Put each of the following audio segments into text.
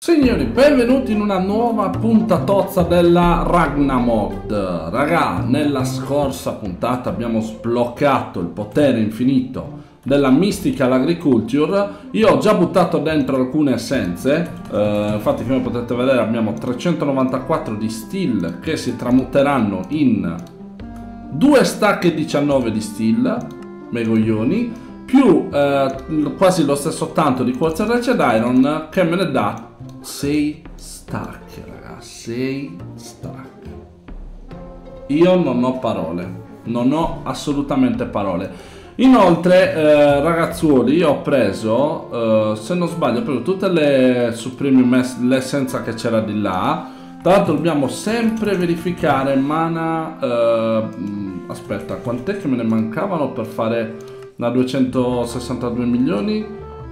Signori, benvenuti in una nuova puntatozza della Ragnamod. Raga, nella scorsa puntata abbiamo sbloccato il potere infinito della Mystical Agriculture. Io ho già buttato dentro alcune essenze, infatti come potete vedere abbiamo 394 di steel che si tramuteranno in 2 stack e 19 di steel, megoglioni, più quasi lo stesso tanto di quartz e wretched iron che me ne dà 6 stack, raga, 6 stack. Io non ho parole, non ho assolutamente parole. Inoltre, ragazzuoli, io ho preso, se non sbaglio, ho preso tutte le Supreme, l'essenza che c'era di là. Tra l'altro dobbiamo sempre verificare mana, aspetta, quant'è che me ne mancavano per fare da 262 milioni?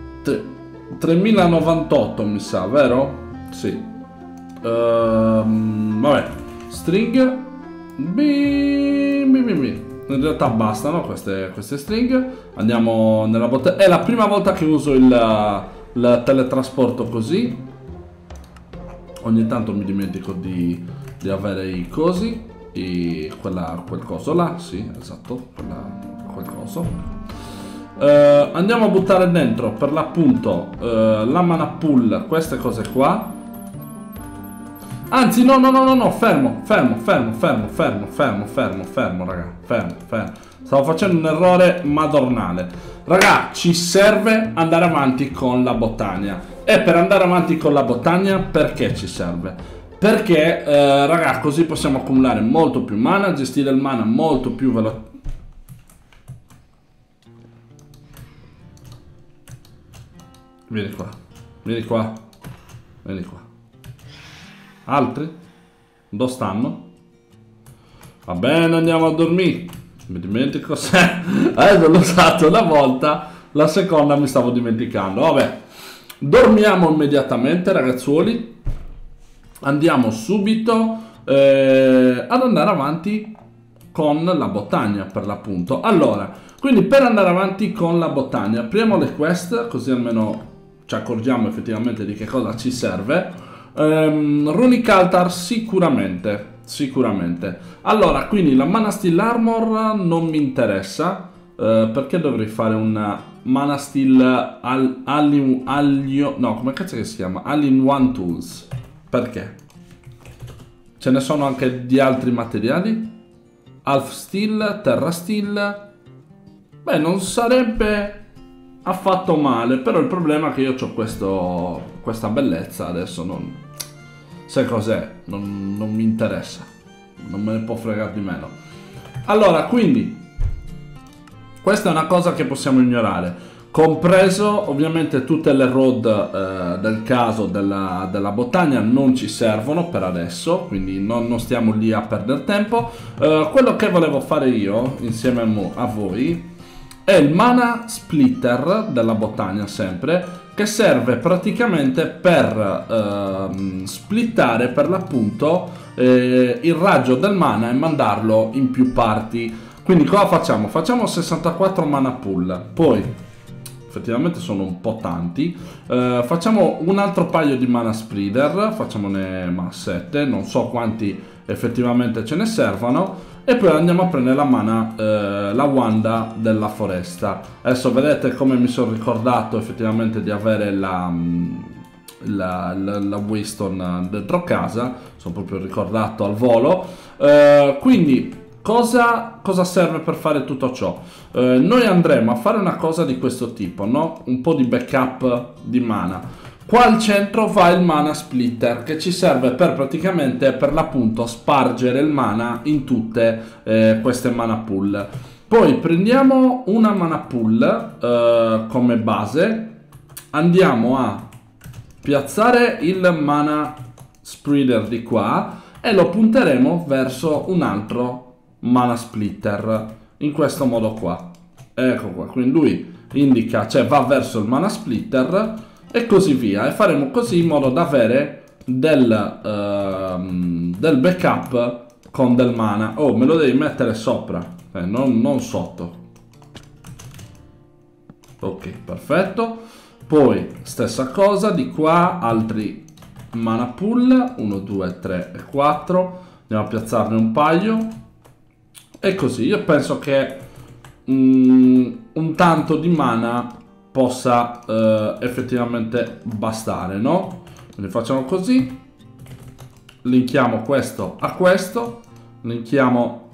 3098 mi sa, vero? Sì. Vabbè, string. In realtà bastano queste string. Andiamo nella bottega. È la prima volta che uso il teletrasporto così. Ogni tanto mi dimentico di avere i cosi. Quel coso là, sì, esatto, quel coso. Andiamo a buttare dentro per l'appunto la mana pool, queste cose qua. Anzi no, fermo raga, fermo. Stavo facendo un errore madornale. Raga, ci serve andare avanti con la Botania. E per andare avanti con la Botania, perché ci serve? Perché raga, così possiamo accumulare molto più mana, gestire il mana molto più velocemente. Vieni qua. Altri? Dove stanno? Va bene, andiamo a dormire. Mi dimentico se... l'ho usato una volta, la seconda mi stavo dimenticando. Vabbè, dormiamo immediatamente, ragazzuoli. Andiamo subito ad andare avanti con la Botania, per l'appunto. Allora, quindi per andare avanti con la Botania, apriamo le quest, così almeno ci accorgiamo effettivamente di che cosa ci serve. Runic Altar sicuramente. Allora, quindi la Mana Steel Armor non mi interessa, perché dovrei fare una Mana Steel no, come cazzo che si chiama? All-in-One Tools. Perché? Ce ne sono anche di altri materiali? Half Steel, Terra Steel. Beh, non sarebbe affatto male, però il problema è che io ho questa bellezza adesso, non... Sai cos'è? Non mi interessa, non me ne può fregare di meno. Allora, quindi questa è una cosa che possiamo ignorare, compreso ovviamente tutte le road del caso della Botania non ci servono per adesso, quindi non stiamo lì a perdere tempo. Quello che volevo fare io insieme a voi è il Mana Splitter della Botania, sempre, che serve praticamente per splittare per l'appunto il raggio del mana e mandarlo in più parti. Quindi cosa facciamo? Facciamo 64 mana pool, poi effettivamente sono un po' tanti, facciamo un altro paio di mana spreader, facciamone 7, non so quanti effettivamente ce ne servano. E poi andiamo a prendere la mana, la Wanda della foresta. Adesso vedete come mi sono ricordato effettivamente di avere la Waystone dentro casa. Sono proprio ricordato al volo. Quindi cosa serve per fare tutto ciò? Noi andremo a fare una cosa di questo tipo, no? Un po' di backup di mana. Qua al centro va il Mana Splitter, che ci serve per praticamente, per l'appunto, spargere il mana in tutte queste mana pool. Poi prendiamo una mana pool come base, andiamo a piazzare il Mana Spreader di qua e lo punteremo verso un altro Mana Splitter, in questo modo qua. Ecco qua, quindi lui indica, cioè va verso il Mana Splitter e così via, e faremo così in modo da avere del backup con del mana. Oh, me lo devi mettere sopra, non sotto. Ok, perfetto. Poi stessa cosa di qua, altri mana pool, 1, 2, 3 e 4, andiamo a piazzarne un paio, e così. Io penso che un tanto di mana possa effettivamente bastare, no? Quindi facciamo così, linkiamo questo a questo, linkiamo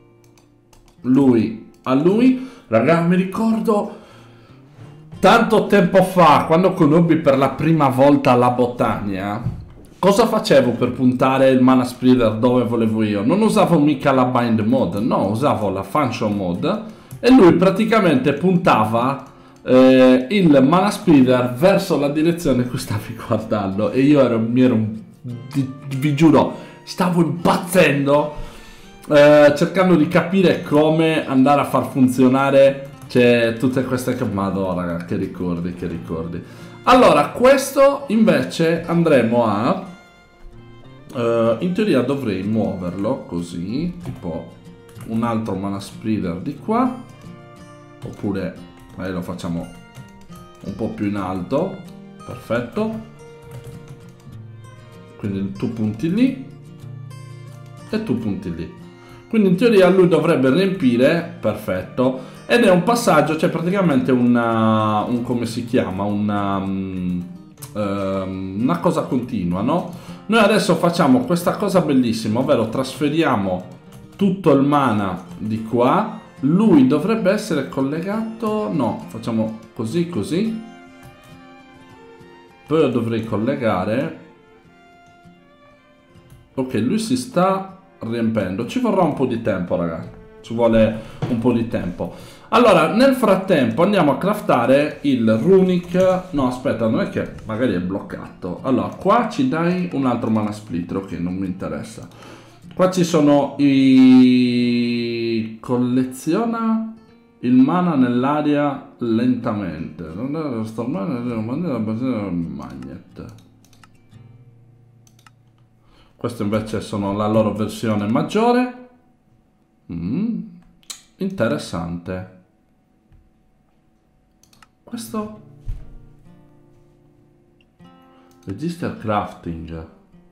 lui a lui. Raga, mi ricordo tanto tempo fa, quando conobbi per la prima volta la Botania, cosa facevo per puntare il mana spreader dove volevo io? Non usavo mica la bind mode, no, usavo la function mode, e lui praticamente puntava il mana spreader verso la direzione in cui stavi guardando, e io vi giuro, stavo impazzendo cercando di capire come andare a far funzionare, cioè, tutte queste che... Madonna, raga, che ricordi, che ricordi. Allora, questo invece andremo a... in teoria dovrei muoverlo così, tipo un altro mana spreader di qua, oppure lo facciamo un po' più in alto, perfetto. Quindi tu punti lì e tu punti lì. Quindi in teoria lui dovrebbe riempire, perfetto. Ed è un passaggio, cioè praticamente un come si chiama, una cosa continua, no? Noi adesso facciamo questa cosa bellissima, ovvero trasferiamo tutto il mana di qua. Lui dovrebbe essere collegato, no, facciamo così, così. Poi lo dovrei collegare. Ok, lui si sta riempendo. Ci vorrà un po' di tempo, ragazzi. Ci vuole un po' di tempo. Allora, nel frattempo andiamo a craftare il runic. No, aspetta, non è che magari è bloccato. Allora, qua ci dai un altro mana splitter. Ok, non mi interessa. Qua ci sono i... Colleziona il mana nell'area lentamente. Non è magnet. Questo invece sono la loro versione maggiore. Interessante. Questo Register crafting.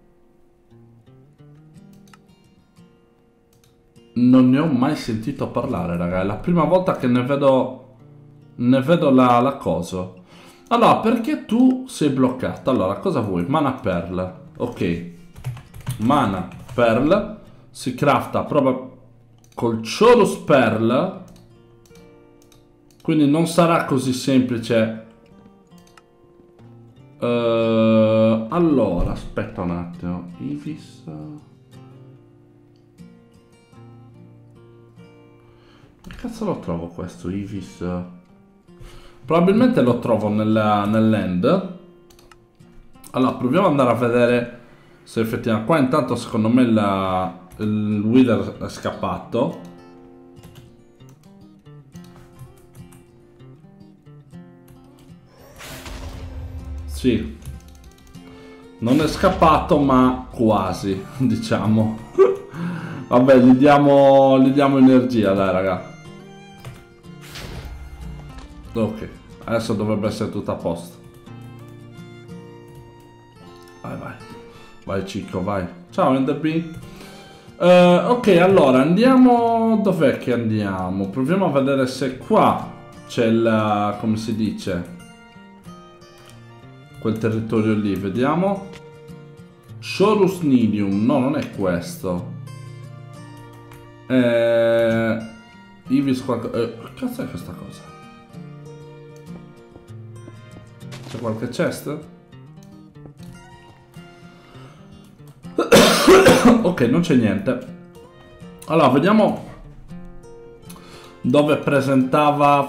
Non ne ho mai sentito parlare, raga. È la prima volta che ne vedo la cosa. Allora, perché tu sei bloccato? Allora, cosa vuoi? Mana Pearl. Ok. Mana Pearl si crafta proprio col Chorus Pearl. Quindi non sarà così semplice. Allora, aspetta un attimo. Ivis. Che cazzo lo trovo questo Ivis? Probabilmente lo trovo nell'end. Allora, proviamo ad andare a vedere se effettivamente... Qua intanto secondo me il Wither è scappato. Sì. Non è scappato, ma quasi, diciamo. Vabbè, gli diamo energia, dai, raga. Ok, adesso dovrebbe essere tutto a posto. Vai, vai. Vai, Cicco, vai. Ciao, Enderby. Ok, allora, andiamo... Dov'è che andiamo? Proviamo a vedere se qua c'è il... come si dice? Quel territorio lì, vediamo. Chorus Nidium. No, non è questo. Ivis qualcosa... che cazzo è questa cosa? C'è qualche chest? Ok, non c'è niente. Allora, vediamo dove presentava...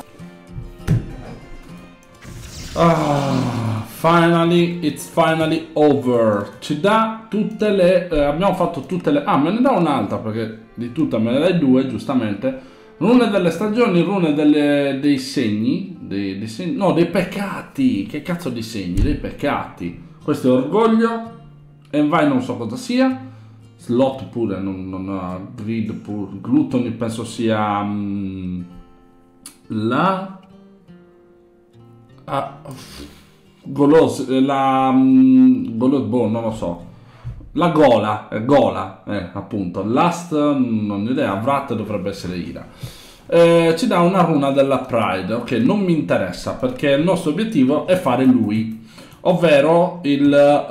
Finally, it's finally over. Ci dà tutte le... abbiamo fatto tutte le... Ah, me ne dà un'altra, perché di tutte me ne dai due, giustamente. Rune delle stagioni, rune dei segni. Dei segni... No, dei peccati. Che cazzo di segni? Dei peccati. Questo è orgoglio. Envy non so cosa sia. Slot pure, non ha... Greed pure. Gluttony penso sia... la... boh, non lo so. La gola, appunto. Last, non ho idea, Vrat dovrebbe essere Ira. Ci dà una runa della Pride, ok, non mi interessa perché il nostro obiettivo è fare lui, ovvero il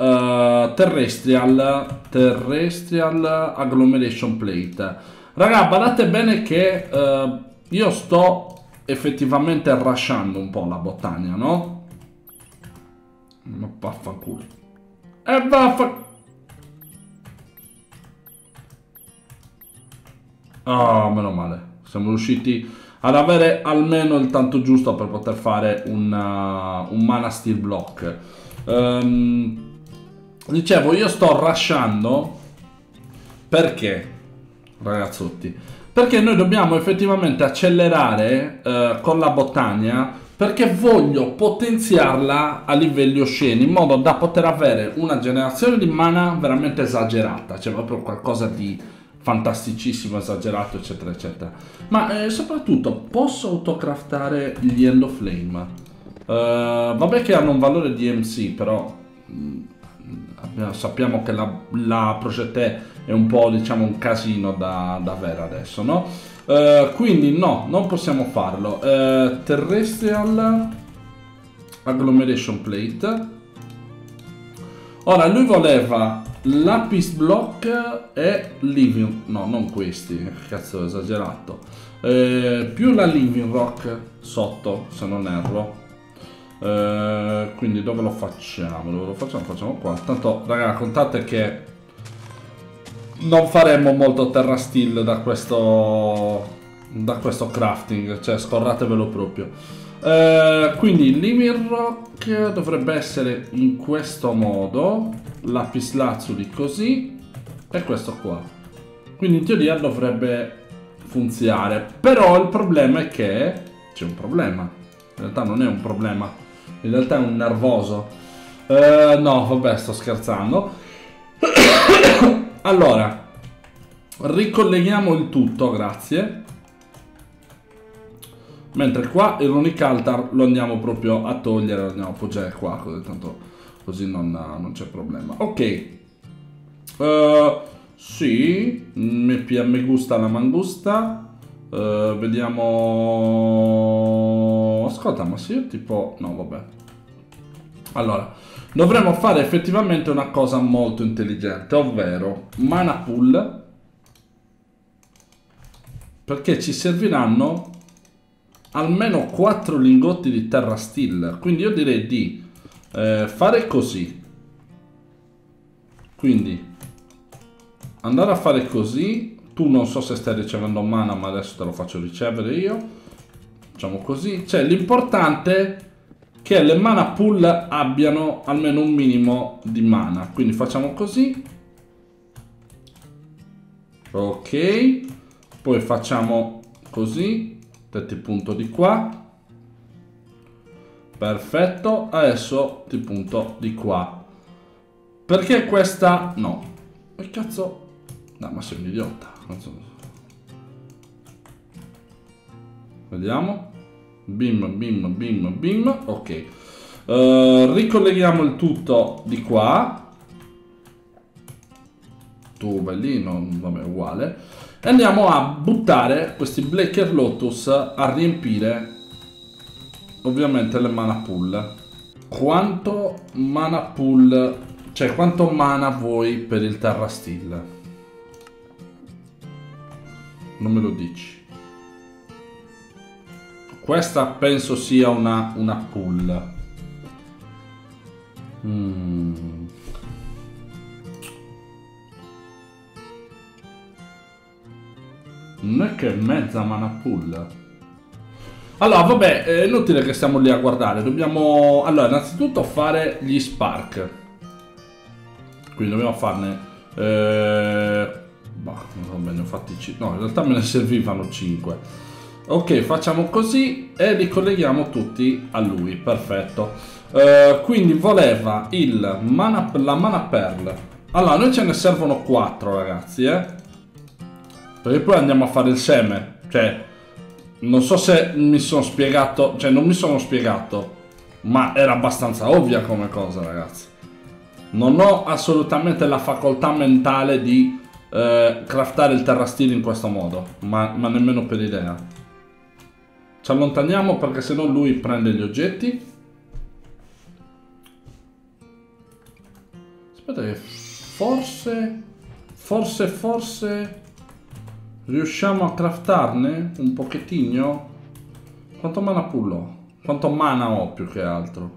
Terrestrial Agglomeration Plate. Raga, badate bene che io sto effettivamente rushando un po' la Bottania, no? Ma vaffanculo. Ah, meno male. Siamo riusciti ad avere almeno il tanto giusto per poter fare un mana steel block. Dicevo, io sto rushando perché, ragazzotti? Perché noi dobbiamo effettivamente accelerare con la Bottania, perché voglio potenziarla a livelli osceni in modo da poter avere una generazione di mana veramente esagerata, cioè proprio qualcosa di fantasticissimo, esagerato, eccetera eccetera. Ma soprattutto posso autocraftare gli End of Flame. Vabbè che hanno un valore di MC, però sappiamo che la Project è un po', diciamo, un casino da avere adesso, no? Quindi no, non possiamo farlo. Terrestrial Agglomeration Plate. Ora lui voleva Lapis Block e Living, no, non questi, cazzo, ho esagerato, più la Living Rock sotto, se non erro. Quindi dove lo facciamo? Dove lo facciamo? Facciamo qua. Tanto, raga, contate che non faremo molto Terra Steel da questo crafting, cioè scordatevelo proprio. Quindi il Living Rock dovrebbe essere in questo modo, lapislazzuli così e questo qua. Quindi in teoria dovrebbe funzionare, però il problema è che c'è un problema. In realtà non è un problema, in realtà è un nervoso. No, vabbè, sto scherzando. Allora, ricolleghiamo il tutto, grazie. Mentre qua il Runic Altar lo andiamo proprio a togliere, lo andiamo a appoggiare qua, così, tanto così non c'è problema. Ok. Sì, mi gusta la mangusta. Vediamo. Ascolta, ma se io tipo. No, vabbè. Allora, dovremmo fare effettivamente una cosa molto intelligente, ovvero mana pool, perché ci serviranno almeno 4 lingotti di Terra Steel. Quindi io direi di fare così. Quindi andare a fare così. Tu non so se stai ricevendo mana, ma adesso te lo faccio ricevere io. Facciamo così. Cioè l'importante è che le mana pool abbiano almeno un minimo di mana. Quindi facciamo così. Ok. Poi facciamo così. Ti punto di qua. Perfetto. Adesso ti punto di qua. Perché questa no? Che cazzo? No, ma sei un idiota. Vediamo. Bim, bim, bim, bim. Ok. Ricolleghiamo il tutto di qua. Tu vai lì, non, vabbè, uguale. E andiamo a buttare questi Blacker Lotus a riempire ovviamente le mana pool. Quanto mana pool, cioè quanto mana vuoi per il Terra Steel? Non me lo dici. Questa penso sia una pool. Non è che è mezza mana pool. Allora, vabbè, è inutile che stiamo lì a guardare. Dobbiamo, allora, innanzitutto fare gli spark. Quindi dobbiamo farne bah, non ne ho fatti 5. No, in realtà me ne servivano 5. Ok, facciamo così e li colleghiamo tutti a lui. Perfetto. Quindi voleva la mana pearl. Allora, noi ce ne servono 4, ragazzi, perché poi andiamo a fare il seme. Cioè, non so se mi sono spiegato. Cioè, non mi sono spiegato. Ma era abbastanza ovvia come cosa, ragazzi. Non ho assolutamente la facoltà mentale di craftare il terrastile in questo modo, ma nemmeno per idea. Ci allontaniamo perché sennò lui prende gli oggetti. Aspetta che forse riusciamo a craftarne un pochettino. Quanto mana pool ho? Quanto mana ho più che altro?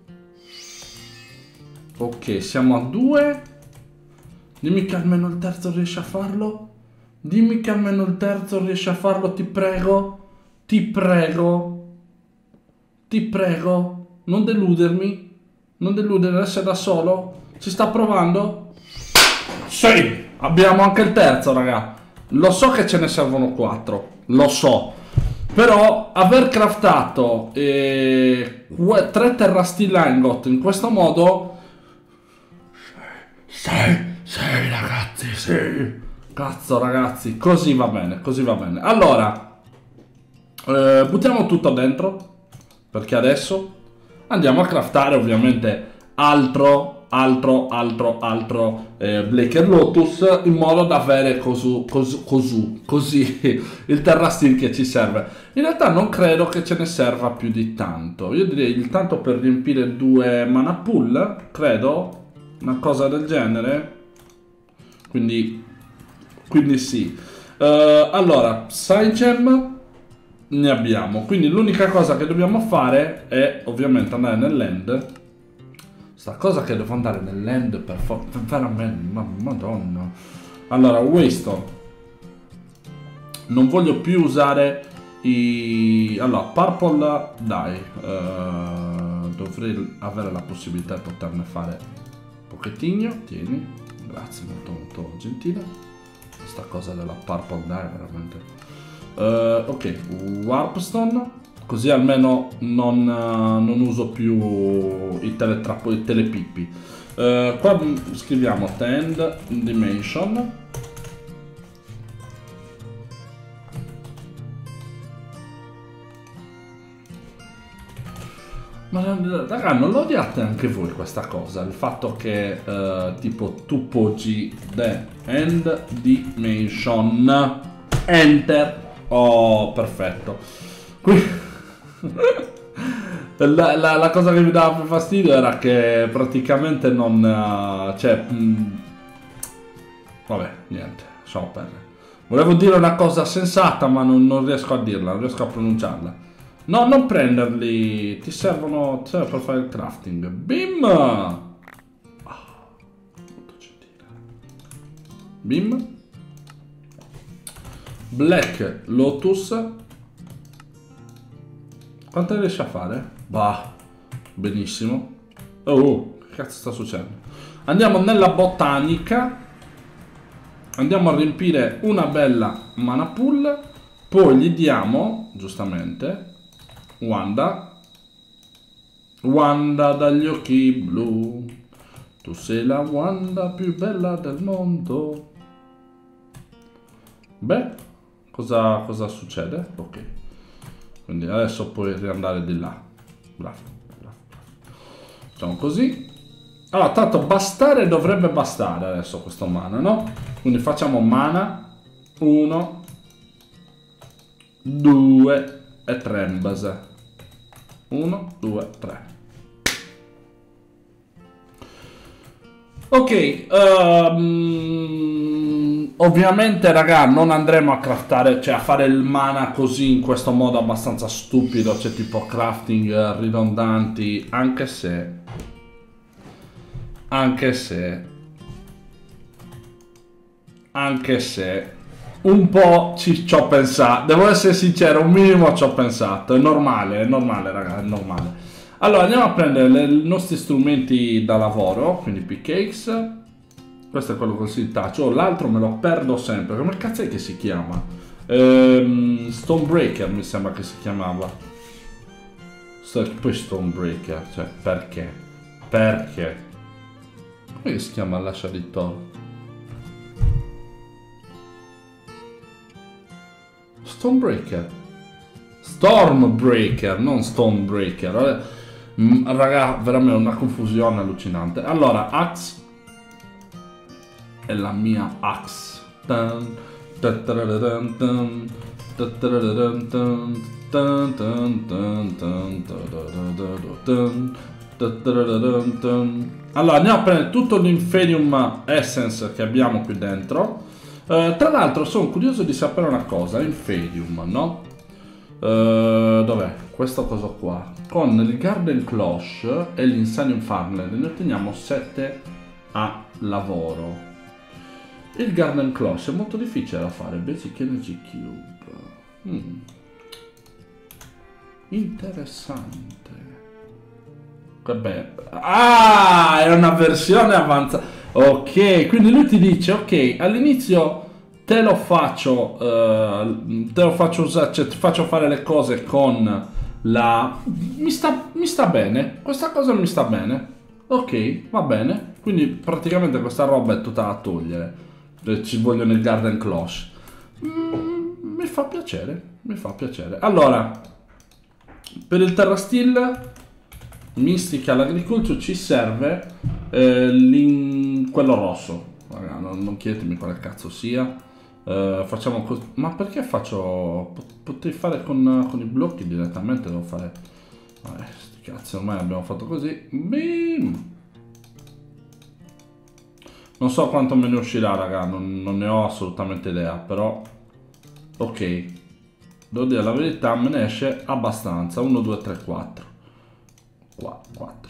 Ok, siamo a 2. Dimmi che almeno il terzo riesce a farlo. Dimmi che almeno il terzo riesce a farlo, ti prego. Ti prego. Ti prego. Non deludermi. Non deludere, essere da solo. Ci sta provando? Sì! Abbiamo anche il terzo, raga. Lo so che ce ne servono 4. Lo so. Però aver craftato 3 terrasteel ingot in questo modo... Sì, ragazzi, sì. Cazzo, ragazzi, così va bene, così va bene. Allora, buttiamo tutto dentro, perché adesso andiamo a craftare ovviamente altro Blaker Lotus, in modo da avere così il terrasteel che ci serve. In realtà non credo che ce ne serva più di tanto. Io direi il tanto per riempire 2 mana pool, credo, una cosa del genere. Quindi sì. Allora, side gem ne abbiamo, quindi l'unica cosa che dobbiamo fare è ovviamente andare nell'end. Sta cosa che devo andare nell'end per veramente, madonna. Allora, Waystone. Non voglio più usare allora, Purple Dye. Dovrei avere la possibilità di poterne fare un pochettino. Tieni, grazie, molto molto gentile. Questa cosa della Purple Dye veramente. Ok, Warpstone. Così almeno non uso più i telepippi. Qua scriviamo Tend Dimension. Ma raga, non lo odiate anche voi questa cosa? Il fatto che tipo tu poggi the end dimension enter. Oh, perfetto. Qui la cosa che mi dava più fastidio era che praticamente non... vabbè, niente, lasciamo perdere. Volevo dire una cosa sensata, ma non riesco a dirla, non riesco a pronunciarla. No, non prenderli, ti serve per fare il crafting. Bim! Molto gentile. Bim. Black Lotus. Quanto riesce a fare? Bah, benissimo. Oh, che cazzo sta succedendo? Andiamo nella botanica. Andiamo a riempire una bella mana pool. Poi gli diamo, giustamente, Wanda dagli occhi blu. Tu sei la Wanda più bella del mondo. Beh, cosa succede? Ok. Quindi adesso puoi riandare di là. Bravo. Facciamo così. Allora, tanto dovrebbe bastare adesso questo mana, no? Quindi facciamo mana 1, 2 e 3 in base. 1, 2, 3. Ok, ovviamente raga non andremo a craftare, cioè a fare il mana così in questo modo abbastanza stupido, cioè tipo crafting ridondanti, anche se un po' ci ho pensato, devo essere sincero, un minimo ci ho pensato, è normale raga, è normale. Allora andiamo a prendere i nostri strumenti da lavoro, quindi pickaxe. Questo è quello con il touch. L'altro me lo perdo sempre. Come cazzo è che si chiama? Stonebreaker mi sembra che si chiamava. Poi Stonebreaker, cioè perché? Come si chiama l'ascia di Thor? Stonebreaker. Stormbreaker, non Stonebreaker. Raga, veramente una confusione allucinante. Allora, Axe è la mia Axe. Allora andiamo a prendere tutto l'Inferium Essence che abbiamo qui dentro. Tra l'altro sono curioso di sapere una cosa. Inferium, no? Dov'è? Questo coso qua. Con il Garden Cloche e l'Insanium Farmland ne otteniamo 7 a lavoro. Il Garden Cloche è molto difficile da fare. Basic Energy Cube. Interessante. Vabbè. Ah, è una versione avanzata. Ok, quindi lui ti dice, ok, all'inizio te lo faccio usare, cioè ti faccio fare le cose con la... Mi sta bene, questa cosa mi sta bene. Ok, va bene. Quindi praticamente questa roba è tutta da togliere. Ci vogliono il Garden Cloche. Mi fa piacere, mi fa piacere. Allora, per il Terrasteel Mystical Agriculture ci serve quello rosso. Raga, non chiedetemi quale cazzo sia. Facciamo così. Ma perché faccio... Potrei fare con i blocchi direttamente, devo fare... Vabbè, sti cazzi, ormai abbiamo fatto così. Bim! Non so quanto me ne uscirà, raga, non ne ho assolutamente idea, però... Ok. Devo dire la verità, me ne esce abbastanza. 1, 2, 3, 4. 4.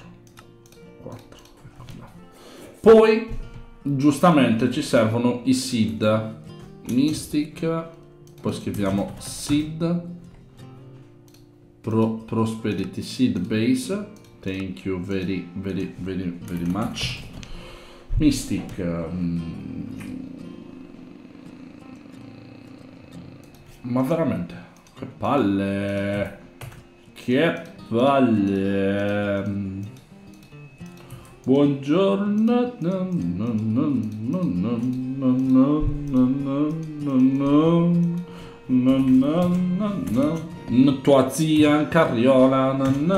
Poi, giustamente, ci servono i seed. Mystic. Poi scriviamo seed. Prosperity seed base. Thank you very much. Mystic. Ma veramente, che palle. Che palle. Buongiorno. Tua zia in carriola.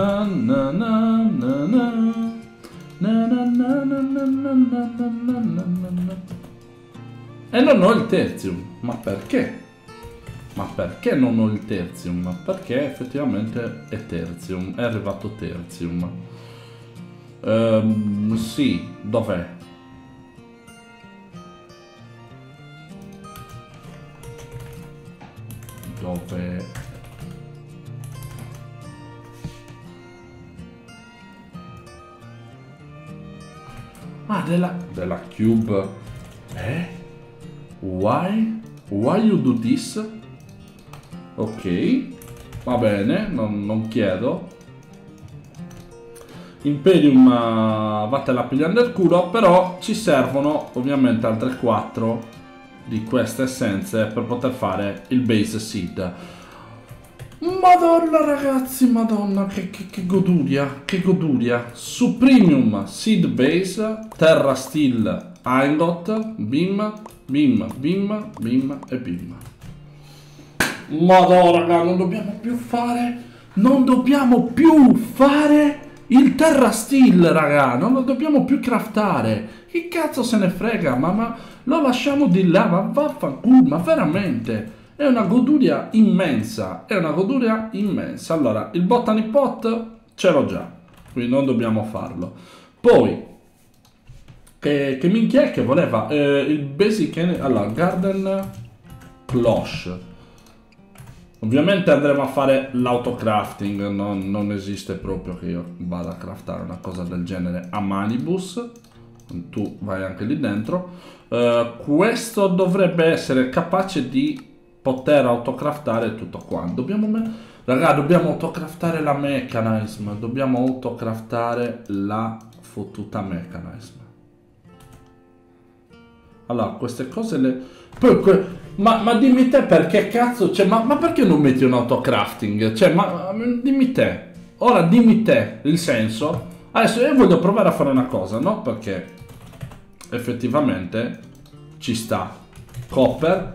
E non ho il tertium. Ma perché? Ma perché non ho il tertium? Perché effettivamente è tertium. È arrivato tertium. Sì, dov'è? Dove? Ah, della cube. Why you do this? Ok, va bene, non chiedo. Imperium vattela a pigliare nel culo, però ci servono ovviamente altre 4 di queste essenze per poter fare il base seed. Madonna ragazzi, madonna, che goduria, che goduria. Supremium seed base, Terrasteel Ingot, bim, bim, bim, bim e bim. Madonna raga, non dobbiamo più fare il Terrasteel, raga, non lo dobbiamo più craftare. Chi cazzo se ne frega, ma lo lasciamo di là, ma vaffanculo, ma veramente. È una goduria immensa, è una goduria immensa. Allora, il Botany Pot ce l'ho già, quindi non dobbiamo farlo. Poi, che minchia è che voleva il Basic Energy, allora, Garden Cloche. Ovviamente andremo a fare l'autocrafting, non esiste proprio che io vada a craftare una cosa del genere a manibus. Tu vai anche lì dentro. Questo dovrebbe essere capace di poter autocraftare tutto qua. Raga, dobbiamo autocraftare la mechanism. Dobbiamo autocraftare la fottuta mechanism. Allora, queste cose le... Ma dimmi te perché cazzo... Cioè, ma perché non metti un autocrafting? Cioè, ma dimmi te. Ora dimmi te il senso. Adesso io voglio provare a fare una cosa, no? Perché effettivamente ci sta. Copper.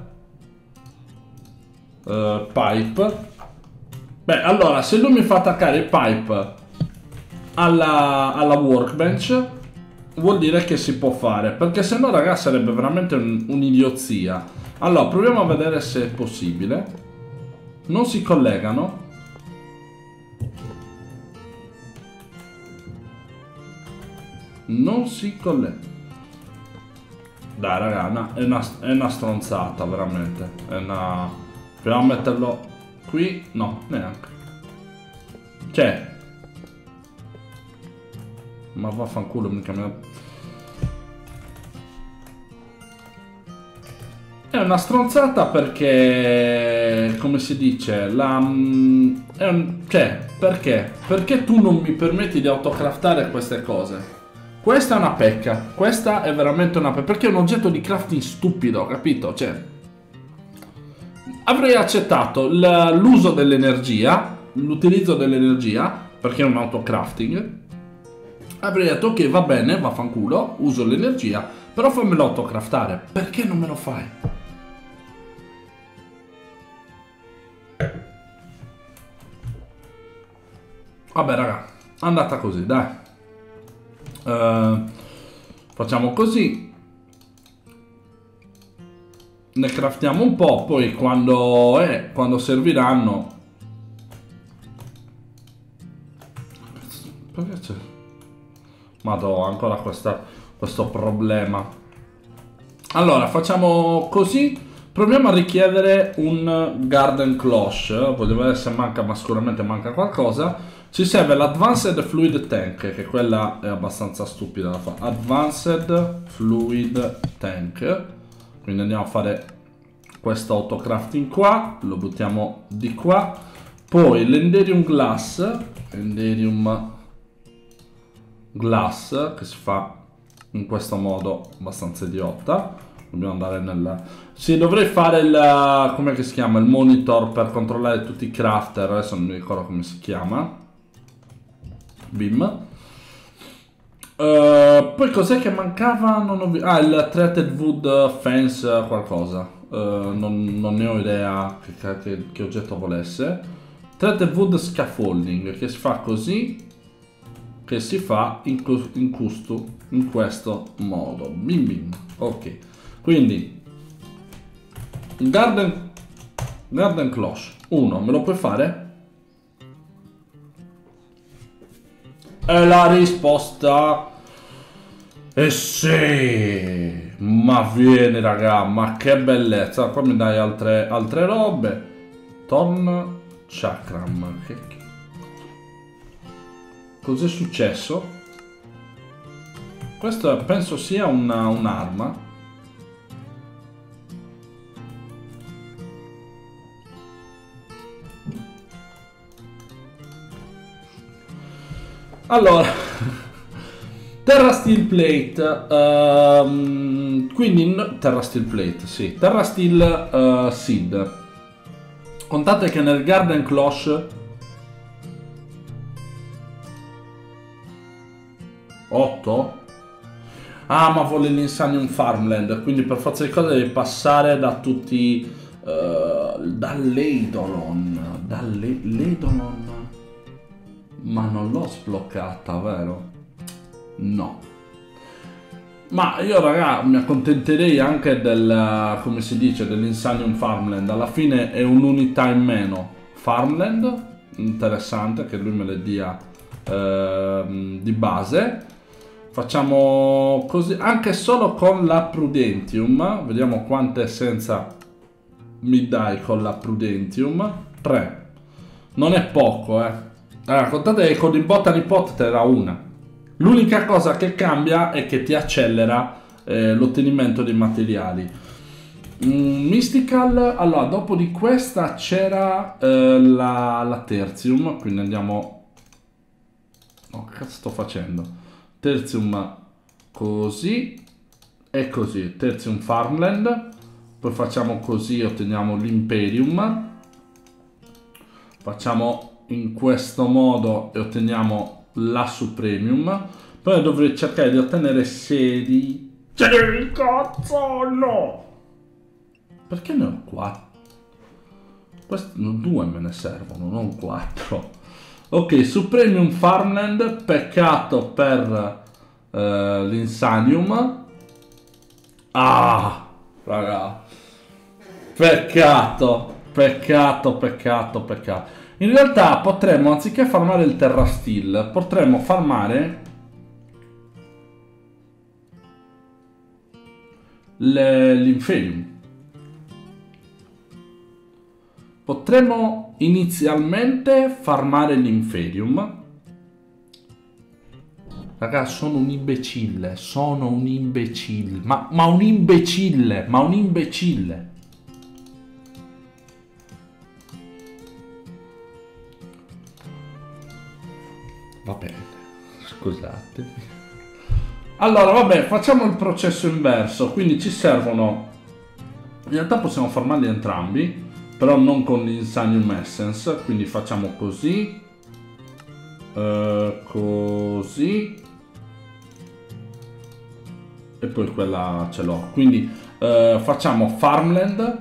Pipe. Beh, allora, se lui mi fa attaccare il pipe alla workbench, vuol dire che si può fare, perché se no ragazzi sarebbe veramente un'idiozia. Allora proviamo a vedere se è possibile. Non si collegano. Non si collega. Dai raga, è una stronzata veramente. È una... Proviamo a metterlo qui. No, neanche. Cioè, ma vaffanculo, mica me... È una stronzata perché, come si dice, cioè, perché? Perché tu non mi permetti di autocraftare queste cose? Questa è una pecca, questa è veramente una pecca, perché è un oggetto di crafting stupido, capito? Cioè, avrei accettato l'uso dell'energia, l'utilizzo dell'energia, perché è un autocrafting. Avrei detto ok, va bene, vaffanculo, uso l'energia, però fammelo autocraftare. Perché non me lo fai? Vabbè raga, è andata così, dai. Facciamo così. Ne craftiamo un po', poi quando serviranno... Perché c'è? Madò, ancora questo problema. Allora, facciamo così. Proviamo a richiedere un garden cloche. Voglio vedere se manca, ma sicuramente manca qualcosa. Ci serve l'Advanced Fluid Tank, che quella è abbastanza stupida da fare. Advanced Fluid Tank. Quindi andiamo a fare questo autocrafting qua. Lo buttiamo di qua. Poi l'Enderium Glass. Enderium Glass, che si fa in questo modo abbastanza idiota. Dobbiamo andare nel... Sì, dovrei fare il... come si chiama? Il monitor per controllare tutti i crafter. Adesso non mi ricordo come si chiama. BIM. Poi cos'è che mancava? Non ho... Ah, il Treated Wood Fence qualcosa. Non ne ho idea che oggetto volesse. Treated Wood Scaffolding, che si fa così, che si fa in questo modo. Bim bim. Ok. Quindi Garden Cloche 1, me lo puoi fare? E la risposta è sì. Ma vieni raga, ma che bellezza. Qua mi dai altre robe. Torn Chakram. Cos'è successo? Questo penso sia un'arma. Allora, Terra Steel Plate, quindi Terra Steel Plate, sì, Terra Steel Seed. Contate che nel Garden Cloche 8? Ah, ma vuole l'Insanium Farmland, quindi per forza di cose devi passare da tutti, dall'Eidolon, dall'Eidolon. Ma non l'ho sbloccata, vero? No. Ma io raga mi accontenterei anche del, come si dice, dell'Insanium Farmland. Alla fine è un'unità in meno. Farmland, interessante che lui me le dia di base. Facciamo così, anche solo con la Prudentium. Vediamo quanta essenza mi dai con la Prudentium. 3. Non è poco, Allora, contate che con il Botany Pot te era una. L'unica cosa che cambia è che ti accelera l'ottenimento dei materiali. Mystical, allora dopo di questa c'era la Tertium, quindi andiamo... Oh, che cazzo sto facendo? Tertium così e così, Tertium Farmland, poi facciamo così, otteniamo l'Imperium, facciamo in questo modo e otteniamo la Supremium. Poi dovrei cercare di ottenere 16. Cazzo no! Perché ne ho 4? Questi 2 me ne servono, non 4. Ok, su Premium Farmland, peccato per l'Insanium. Ah, raga. Peccato, peccato, peccato, peccato. In realtà potremmo, anziché farmare il Terra Steel, potremmo farmare l'Inferium. Potremmo inizialmente farmare l'Inferium. Raga, sono un imbecille, sono un imbecille, ma un imbecille, ma un imbecille. Va bene, scusate. Allora, vabbè, facciamo il processo inverso, quindi ci servono... In realtà possiamo farmarli entrambi, però non con l'Insanium Essence, quindi facciamo così, così, e poi quella ce l'ho. Quindi facciamo Farmland.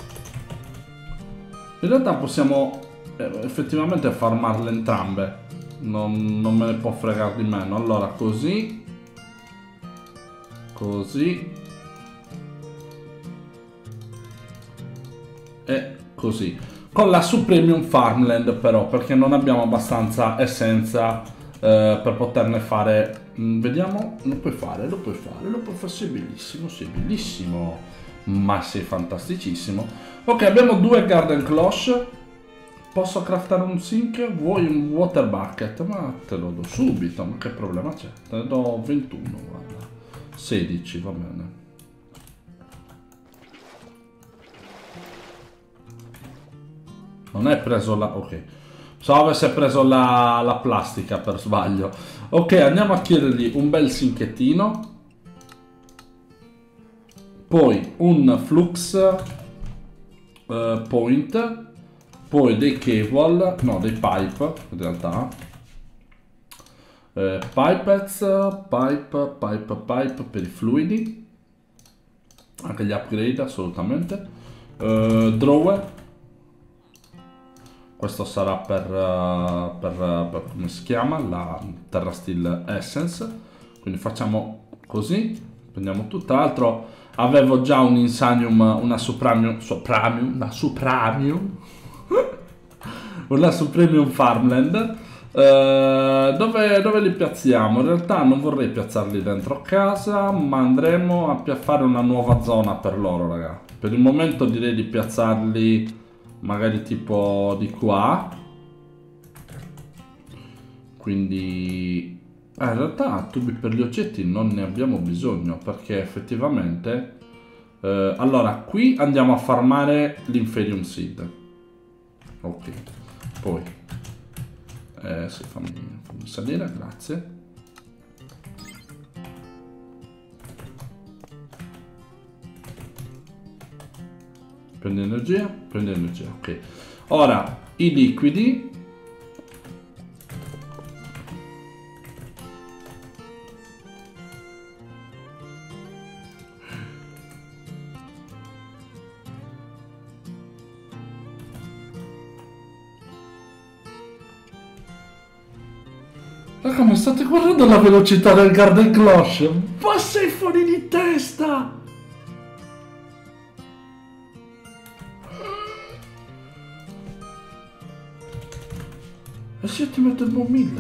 In realtà possiamo effettivamente farmarle entrambe, non me ne può fregare di meno. Allora così, così e così, con la su Premium Farmland però, perché non abbiamo abbastanza essenza per poterne fare. Vediamo, lo puoi fare, lo puoi fare, lo puoi fare, sei bellissimo, ma sei fantasticissimo. Ok, abbiamo due Garden Cloche. Posso craftare un sink? Vuoi un water bucket? Ma te lo do subito, ma che problema c'è? Te ne do 21, guarda, 16, va bene. Non hai preso la... ok. Pensavo avesse preso la plastica per sbaglio. Ok, andiamo a chiedergli un bel sinchettino. Poi un flux point. Poi dei cable, no, dei pipe in realtà. Pipets, pipe per i fluidi. Anche gli upgrade assolutamente. Drawer. Questo sarà per come si chiama, la Terra Steel Essence. Quindi facciamo così, prendiamo tutto. Tra l'altro avevo già un Insanium, una Supramium, una Supremium Farmland. Dove li piazziamo? In realtà non vorrei piazzarli dentro casa, ma andremo a fare una nuova zona per loro, raga. Per il momento direi di piazzarli magari tipo di qua, quindi in realtà tubi per gli oggetti non ne abbiamo bisogno, perché effettivamente allora qui andiamo a farmare l'Inferium Seed. Ok, poi sì, fammi salire, grazie. Prendi energia, ok. Ora, i liquidi. Raga, ma state guardando la velocità del Garden Cloche? Ma sei fuori di testa! E se ti metto il buon 1000?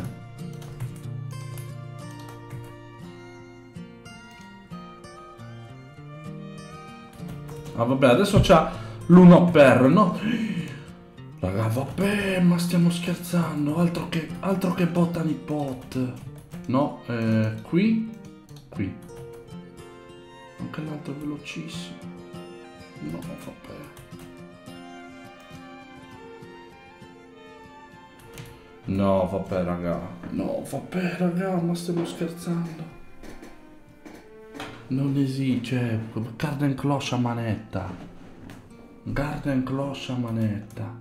Ah vabbè, adesso c'ha l'1 per, no? Raga, vabbè, ma stiamo scherzando, altro che Botany Pot. No, qui. Anche l'altro è velocissimo. No, vabbè. No, vabbè, raga. No, vabbè, raga, ma stiamo scherzando. Non esiste, Garden Cloche a manetta. Garden Cloche a manetta.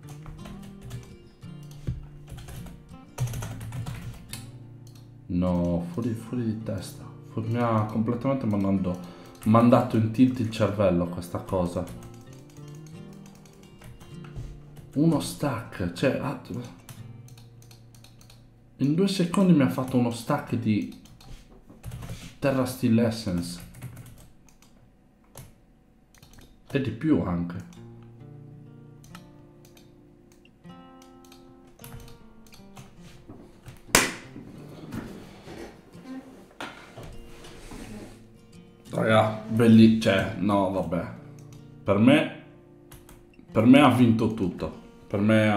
No, fuori di testa. Mi ha completamente mandato in tilt il cervello questa cosa. Uno stack, cioè... In 2 secondi mi ha fatto uno stack di Terra Steel Essence. E di più anche. Raga, belli, cioè, no, vabbè. Per me ha vinto tutto. Per me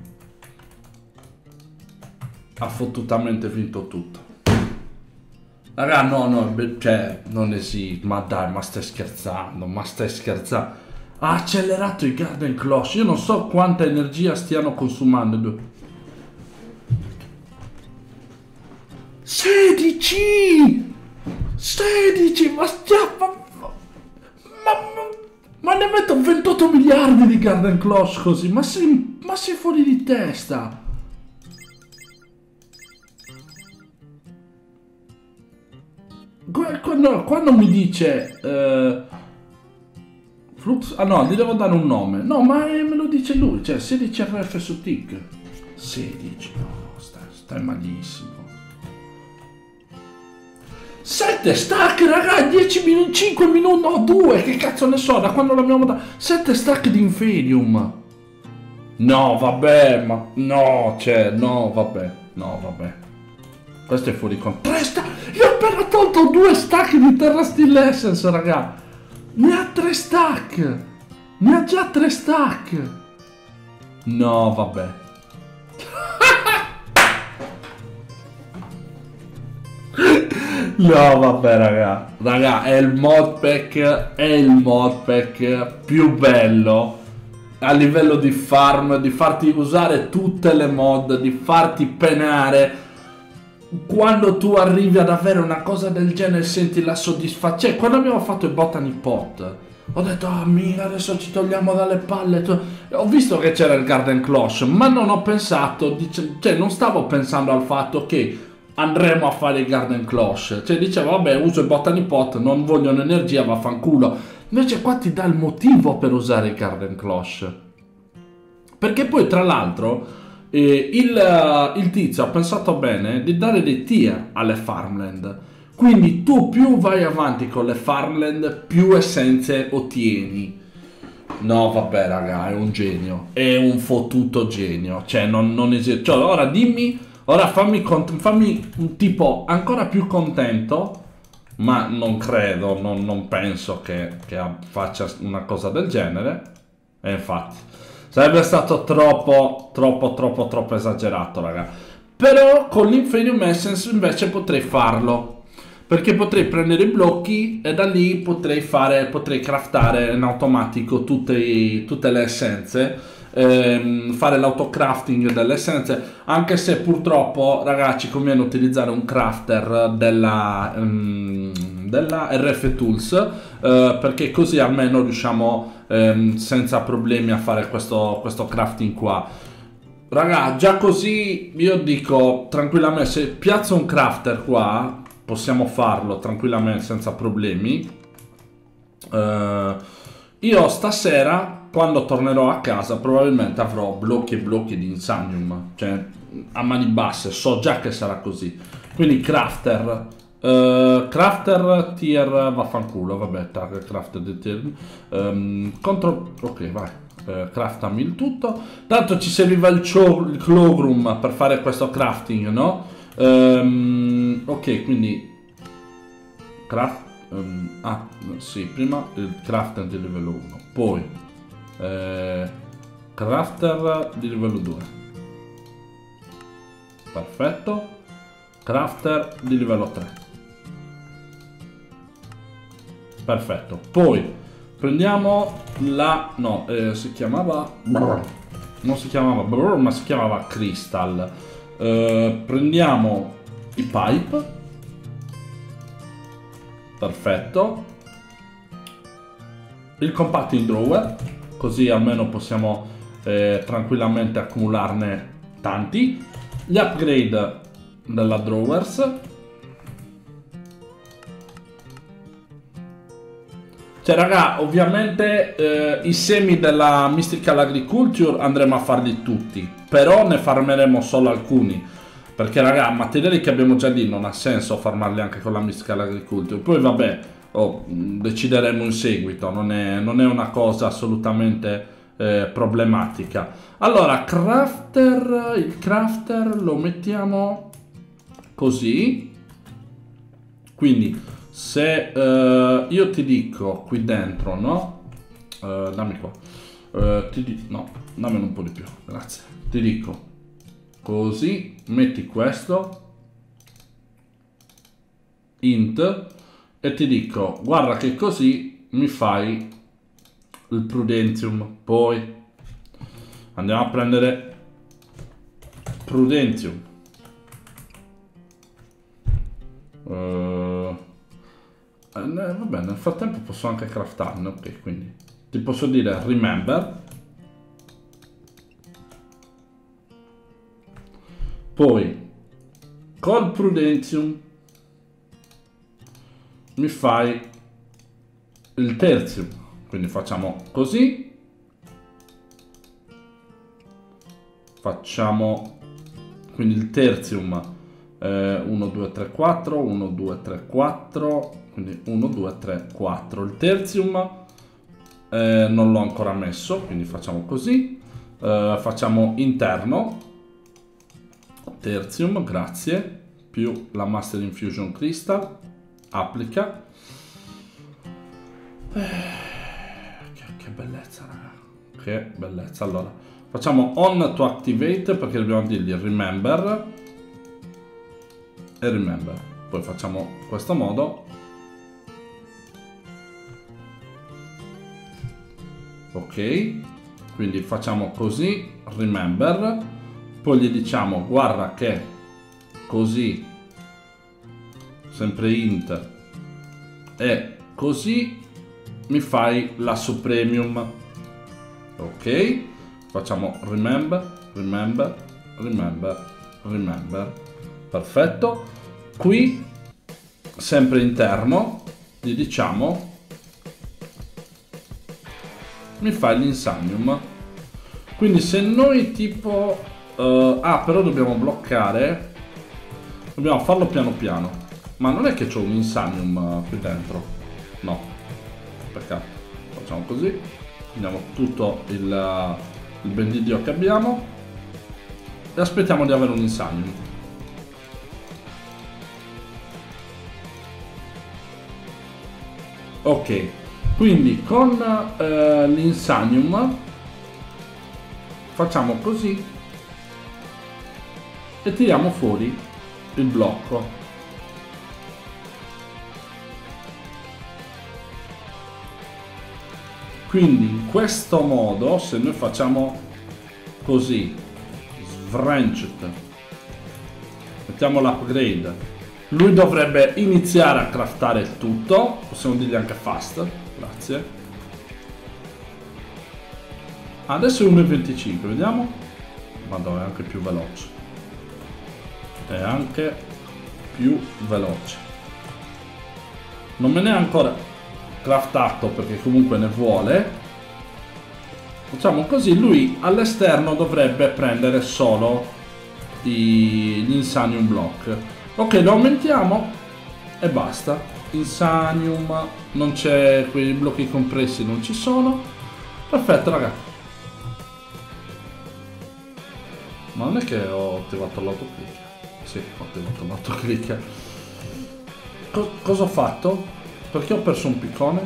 ha fottutamente vinto tutto. Raga, no, cioè, non esiste. Ma dai, ma stai scherzando, Ha accelerato i Garden Cloche. Io non so quanta energia stiano consumando. 16! 16! Ma ne metto 28 miliardi di Garden Cloche così. Ma sei fuori di testa. Quando mi dice Flux, ah no, gli devo dare un nome. No, ma me lo dice lui, cioè 16 RF su tick. 16, no, stai malissimo. 7 stack, raga, 10 minuti, 5 minuti, no, 2, che cazzo ne so, da quando l'abbiamo dato. 7 stack di Inferium. No, vabbè, ma no, cioè, no, vabbè. Questo è fuori con 3 stack. Io ho appena tolto 2 stack di Terra Steel Essence, raga. Ne ha 3 stack. Ne ha già 3 stack. No, vabbè. No, vabbè, raga. Raga, è il modpack più bello a livello di farm, di farti usare tutte le mod, di farti penare. Quando tu arrivi ad avere una cosa del genere senti la soddisfazione. Cioè, quando abbiamo fatto il Botany Pot ho detto, ah mica, adesso ci togliamo dalle palle. Ho visto che c'era il Garden Cloche, ma non ho pensato, cioè non stavo pensando al fatto che andremo a fare il Garden Cloche. Cioè dicevo, vabbè, uso il Botany Pot, non vogliono energia, vaffanculo. Invece qua ti dà il motivo per usare il Garden Cloche. Perché poi tra l'altro il tizio ha pensato bene di dare dei tier alle farmland. Quindi tu più vai avanti con le farmland, più essenze ottieni. No, vabbè, raga, è un genio. È un fottuto genio. Cioè, non esiste. Cioè, ora dimmi, ora fammi un tipo ancora più contento. Ma non credo, non penso che faccia una cosa del genere. E infatti sarebbe stato troppo esagerato, raga. Però con l'Inferium Essence invece potrei farlo. Perché potrei prendere i blocchi e da lì potrei craftare in automatico tutte le essenze. Fare l'autocrafting delle essenze. Anche se purtroppo, ragazzi, conviene utilizzare un crafter della RF Tools. Perché così almeno riusciamo senza problemi a fare questo crafting qua. Raga, già così io dico tranquillamente, se piazzo un crafter qua possiamo farlo tranquillamente senza problemi. Io stasera, quando tornerò a casa, probabilmente avrò blocchi e blocchi di Insanium, cioè a mani basse, so già che sarà così. Quindi crafter tier vaffanculo, vabbè, target crafter di tier ok, vai. Craftami il tutto. Tanto ci serviva il Clogrum per fare questo crafting, no? Ok, quindi sì, prima il crafter di livello 1, poi crafter di livello 2, perfetto, crafter di livello 3, perfetto. Poi prendiamo si chiamava non si chiamava ma si chiamava Crystal. Prendiamo i pipe, perfetto, il compacting drawer, così almeno possiamo tranquillamente accumularne tanti, gli upgrade della drawers. Cioè raga, ovviamente i semi della Mystical Agriculture andremo a farli tutti, però ne farmeremo solo alcuni. Perché raga, materiali che abbiamo già lì non ha senso farmarli anche con la Mystical Agriculture. Poi vabbè, decideremo in seguito, non è una cosa assolutamente problematica. Allora, il crafter lo mettiamo così. Quindi se io ti dico qui dentro, no? Dammi qua. No, dammene un po' di più, grazie. Ti dico così, metti questo int e ti dico guarda che così mi fai il Prudentium. Poi andiamo a prendere Prudentium. Vabbè, nel frattempo posso anche craftarne, ok, quindi ti posso dire remember, poi col Prudentium mi fai il Tertium, quindi facciamo così, facciamo quindi il Tertium 1 2 3 4 1 2 3 4, quindi 1 2 3 4. Il Tertium non l'ho ancora messo, quindi facciamo così, facciamo interno Tertium, grazie, più la Master Infusion Crystal, applica. Che bellezza raga, che bellezza. Allora facciamo on to activate perché dobbiamo dirgli remember e remember, poi facciamo questo modo, ok, quindi facciamo così remember, poi gli diciamo guarda che così sempre int e così mi fai la Supremium, ok, facciamo remember remember remember remember, perfetto. Qui sempre interno gli diciamo mi fai l'Insanium, quindi se noi tipo però dobbiamo bloccare, dobbiamo farlo piano piano, ma non è che c'ho un Insanium qui dentro, no, peccato. Facciamo così, prendiamo tutto il ben di Dio che abbiamo e aspettiamo di avere un Insanium. Ok, quindi con l'Insanium facciamo così e tiriamo fuori il blocco. Quindi in questo modo, se noi facciamo così, svranched, mettiamo l'upgrade, lui dovrebbe iniziare a craftare il tutto. Possiamo dirgli anche fast, grazie. Adesso è 1,25, vediamo. Madonna, è anche più veloce. È anche più veloce. Non me ne è ancora craftato perché comunque ne vuole. Facciamo così, lui all'esterno dovrebbe prendere solo gli Insanium Block. Ok, lo aumentiamo e basta. Insanium, non c'è, quei blocchi compressi non ci sono. Perfetto ragazzi. Ma non è che ho attivato l'autoclick? Sì, ho attivato l'autoclick. Cosa ho fatto? Perché ho perso un piccone?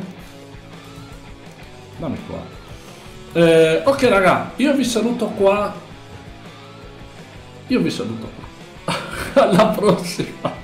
Dammi qua. Ok raga, io vi saluto qua. Alla prossima.